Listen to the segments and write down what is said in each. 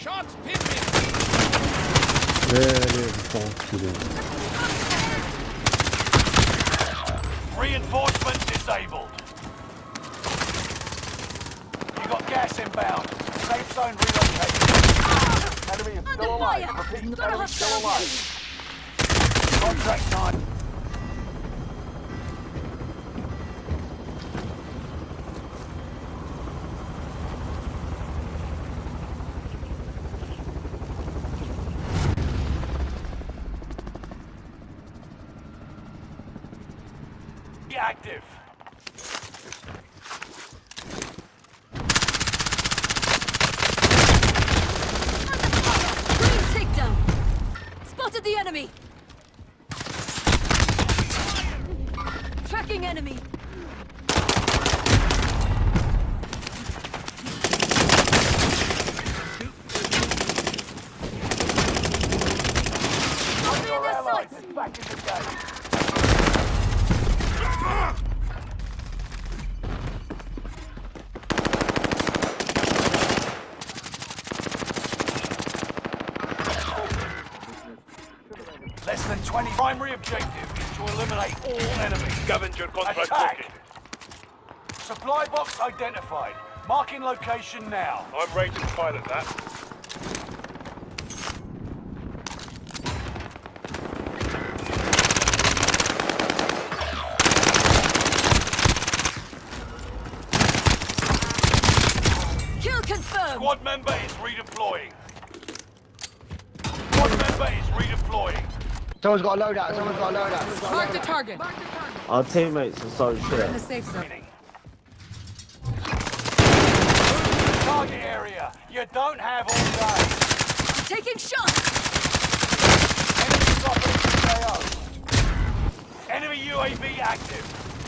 Shots pimping. Reinforcement disabled. You got gas inbound. Safe zone relocated. Enemy is still alive. Repeat, enemy still alive. Contract time. Active. Green takedown. Spotted the enemy. Tracking enemy. Your allies is back in the game. Less than 20. Primary objective is to eliminate all enemies. Scavenger contract Attack! booking. Supply box identified. Marking location now. I'm rated pilot that. Kill confirmed. Squad member is redeploying. Squad member is redeploying. Someone's got a loadout. Someone's got a loadout. Mark the target. Our teammates are so In the shit. safe zone. Target area. You don't have all day. Taking shots. Enemy dropping into the AO. Enemy UAV active.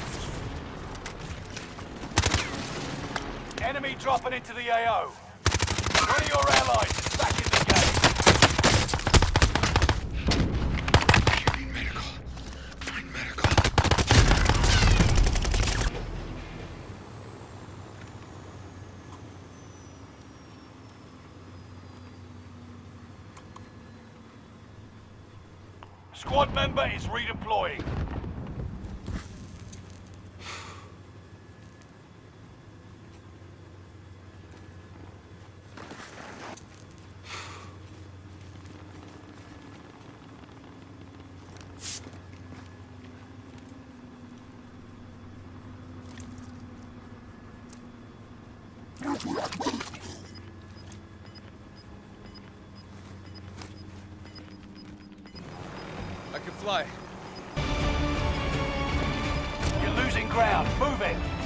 Enemy dropping into the AO. One of your allies is back in the game. Find medical. Squad member is redeploying. I can fly. You're losing ground. Move it.